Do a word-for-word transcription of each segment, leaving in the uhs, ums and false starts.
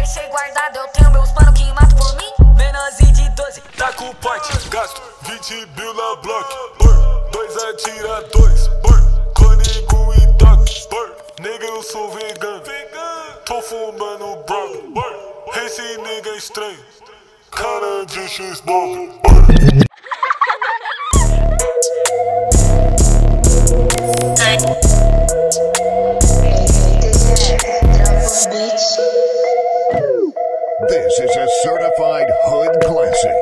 deixei guardado. Eu tenho meus mano que matam por mim. Menorzinho de doze, tá com o porte, gasto vinte mil na block. Dois atira dois, comigo e doc. Nigga, eu sou vegano, tô fumando broco. Esse nigga é estranho, cara de X-Nove. This is a certified hood classic.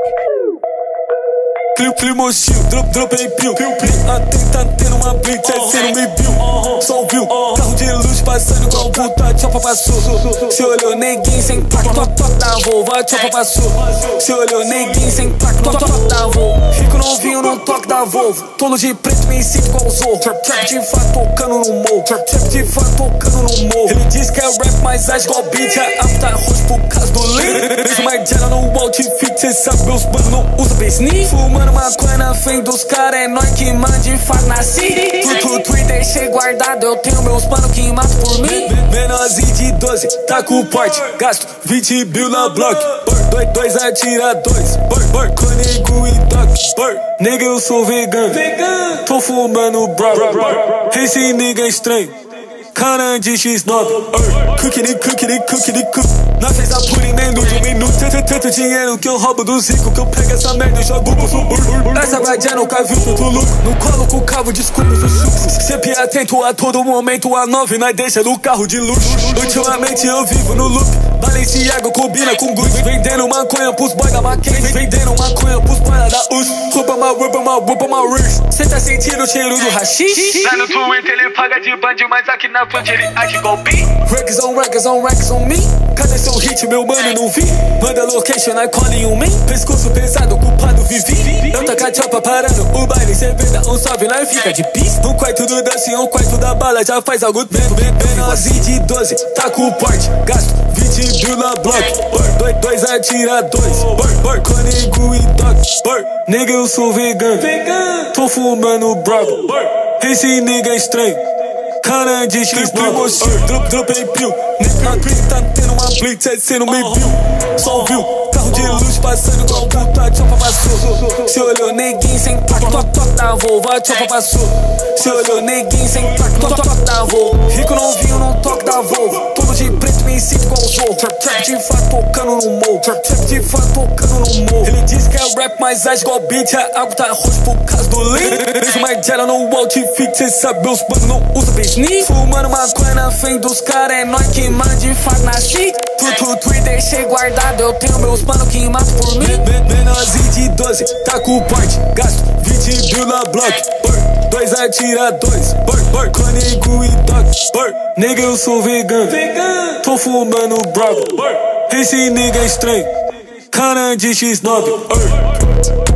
Clip, clip, mochil, drop, drop em pio. Atento, tá tendo uma blitz, é cê não me viu. Só ouviu, carro de luz passando com o puta, a chopa passou. Se olhou neguinho sem placa, top, top da Volvo, a chopa passou. Se olhou neguinho sem placa, top, top da Volvo. Rico novinho no toque da Volvo, tolo de preto me sinto com o Zorro. Trap de fato tocando no morro, trap de fato tocando no morro. Ele diz que é rap, mas age igual beat, é alta roxo por causa do lean. Vejo mais gela no outfit, cê sabe meus mano não usa business. Fumando maconha na frente dos caras, é nóis que manda e faz na city. Tu, tu, tu e deixei guardado, eu tenho meus mano que matam por mim. Menorzinho de doze, tá com o porte, gasto vinte mil na block. Dois, dois atira dois, comigo e doc. Nigga, eu sou vegano, tô fumando broco. Esse nigga é estranho, cara de X nove. Cookie, cookie, cookie, cookie. Nós fez a pura em menos de um minuto. Tanto, tanto dinheiro que eu roubo dos ricos, que eu pego essa merda e jogo pro suburbo. Essa vadia nunca viu tudo louco. Não colo com o cavo, desculpa os chucos. Sempre atento a todo momento, a nove nós deixa no carro de luxo. Ultimamente eu vivo no loop, Balenciaga combina com Gucci. Vendendo maconha pros boy da Mackenzie, vendendo maconha pros boy da U S. Roupa mal, roupa mal, roupa mal rich. Cê tá sentindo o cheiro do haxixe? Lá no Twitter ele paga de bandido, mas aqui na frente ele age igual pi. Records on records on records on me. Cadê seu hit, meu mano, não vi? Manda location, I call em um mim. Pescoço pesado, culpado vivi. Eu taca a chopa parando o baile, cê venda um salve lá e fica de pis. Um quarto do dance, um quarto da bala, já faz algo tempo. Menorzinho de doze, tá com o porte, gasto vinte mil na block. Dois, dois atira dois, comigo e doc. Nigga, eu sou vegano, tô fumando broco. Esse nigga é estranho, cara de X-Nove. Drop, drop em pio. Nigga, tá tendo uma blitz, é cê não me viu. Só ouviu, carro de luz passando com o puta, a chopa passou. Se olhou neguinho sem placa, top, top da Volvo, a chopa passou. Se olhou neguinho sem placa, top, top da Volvo. Rico novinho no toque da Volvo, todo de preto me sinto com o Zorro. Trap de fato tocando no morro, trap de fato tocando no morro. Ele diz que é rap, mas age igual beat, é algo tá roxo por causa do lean. Vejo mais gela no outfit, cê sabe meus mano não usa business. Fumando maconha na frente dos caras, é nóis que manda e faz na city. Tu, tu, tu e deixei guardado, eu tenho meus mano que matam por mim. Menorzinho de doze, tá com o porte, gasto vinte mil na block. Dois atira dois, comigo e doc. Nigga, eu sou vegano, tô fumando broco. Esse nigga é estranho, cara de X nove.